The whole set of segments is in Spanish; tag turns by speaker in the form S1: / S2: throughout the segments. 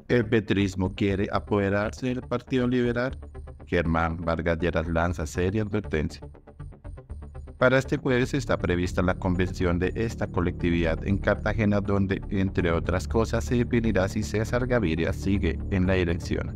S1: El petrismo quiere apoderarse del Partido Liberal. Germán Vargas Lleras lanza seria advertencia. Para este jueves está prevista la convención de esta colectividad en Cartagena, donde, entre otras cosas, se definirá si César Gaviria sigue en la dirección.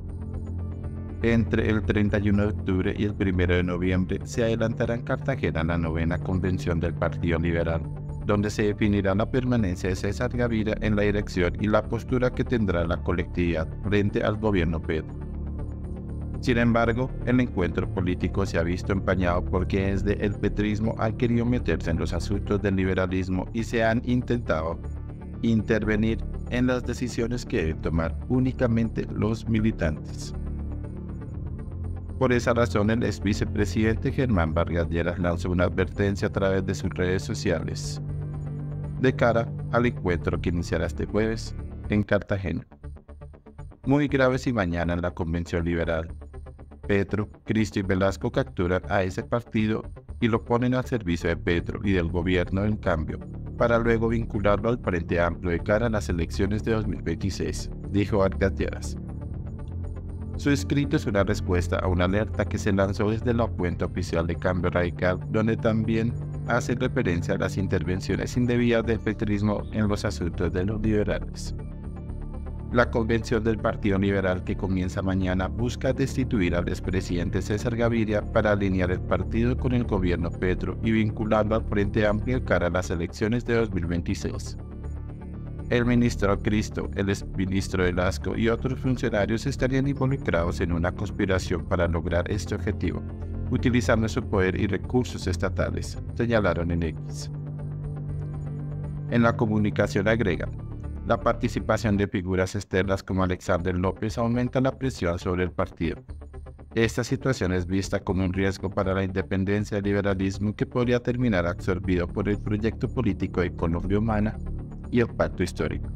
S1: Entre el 31 de octubre y el 1 de noviembre se adelantará en Cartagena la novena convención del Partido Liberal, donde se definirá la permanencia de César Gaviria en la dirección y la postura que tendrá la colectividad frente al gobierno Petro. Sin embargo, el encuentro político se ha visto empañado porque desde el petrismo han querido meterse en los asuntos del liberalismo y se han intentado intervenir en las decisiones que deben tomar únicamente los militantes. Por esa razón, el ex vicepresidente Germán Vargas Lleras lanzó una advertencia a través de sus redes sociales de cara al encuentro que iniciará este jueves en Cartagena. Muy grave si mañana en la convención liberal Petro, Cristo y Velasco capturan a ese partido y lo ponen al servicio de Petro y del gobierno del cambio, para luego vincularlo al Frente Amplio de cara a las elecciones de 2026, dijo Vargas Lleras. Su escrito es una respuesta a una alerta que se lanzó desde la cuenta oficial de Cambio Radical, donde también hace referencia a las intervenciones indebidas del petrismo en los asuntos de los liberales. La convención del Partido Liberal que comienza mañana busca destituir al expresidente César Gaviria para alinear el partido con el gobierno Petro y vincularlo al Frente Amplio cara a las elecciones de 2026. El ministro Cristo, el exministro Velasco y otros funcionarios estarían involucrados en una conspiración para lograr este objetivo, utilizando su poder y recursos estatales, señalaron en X. En la comunicación agregan: la participación de figuras externas como Alexander López aumenta la presión sobre el partido. Esta situación es vista como un riesgo para la independencia del liberalismo que podría terminar absorbido por el proyecto político de Colombia Humana y el pacto histórico.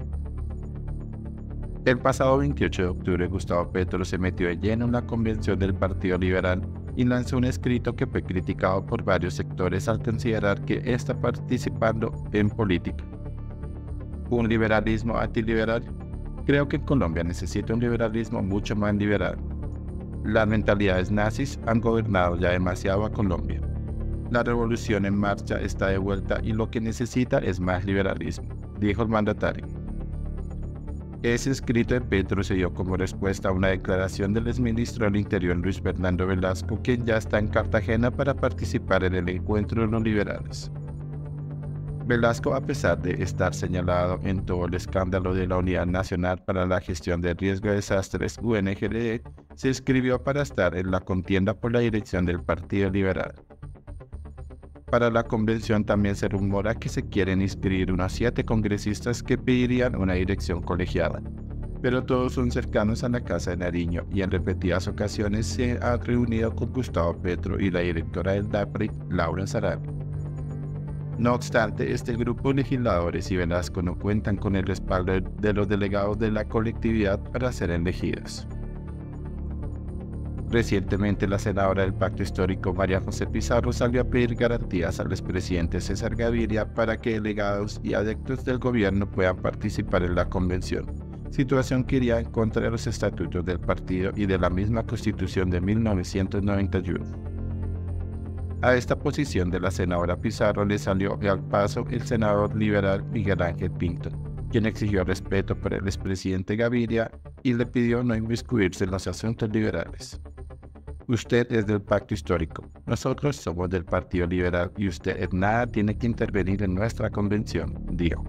S1: El pasado 28 de octubre, Gustavo Petro se metió de lleno en la convención del Partido Liberal y lanzó un escrito que fue criticado por varios sectores al considerar que está participando en política. ¿Un liberalismo antiliberal? Creo que Colombia necesita un liberalismo mucho más liberal. Las mentalidades nazis han gobernado ya demasiado a Colombia. La revolución en marcha está de vuelta y lo que necesita es más liberalismo, dijo el mandatario. Ese escrito de Petro se dio como respuesta a una declaración del exministro del Interior Luis Fernando Velasco, quien ya está en Cartagena para participar en el encuentro de los liberales. Velasco, a pesar de estar señalado en todo el escándalo de la Unidad Nacional para la Gestión de Riesgo de Desastres (UNGRD), se inscribió para estar en la contienda por la dirección del Partido Liberal. Para la convención también se rumora que se quieren inscribir unos 7 congresistas que pedirían una dirección colegiada, pero todos son cercanos a la Casa de Nariño y en repetidas ocasiones se ha reunido con Gustavo Petro y la directora del DAPRI, Laura Sarabia. No obstante, este grupo de legisladores y Velasco no cuentan con el respaldo de los delegados de la colectividad para ser elegidos. Recientemente, la senadora del Pacto Histórico, María José Pizarro, salió a pedir garantías al expresidente César Gaviria para que delegados y adeptos del gobierno puedan participar en la convención, situación que iría en contra de los estatutos del partido y de la misma Constitución de 1991. A esta posición de la senadora Pizarro le salió al paso el senador liberal Miguel Ángel Pinto, quien exigió respeto por el expresidente Gaviria y le pidió no inmiscuirse en los asuntos liberales. Usted es del Pacto Histórico, nosotros somos del Partido Liberal y usted en nada tiene que intervenir en nuestra convención, dijo.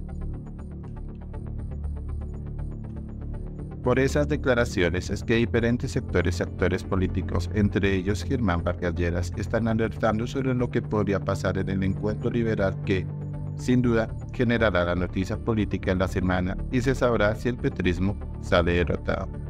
S1: Por esas declaraciones es que diferentes sectores y actores políticos, entre ellos Germán Vargas Lleras, están alertando sobre lo que podría pasar en el encuentro liberal que, sin duda, generará la noticia política en la semana y se sabrá si el petrismo sale derrotado.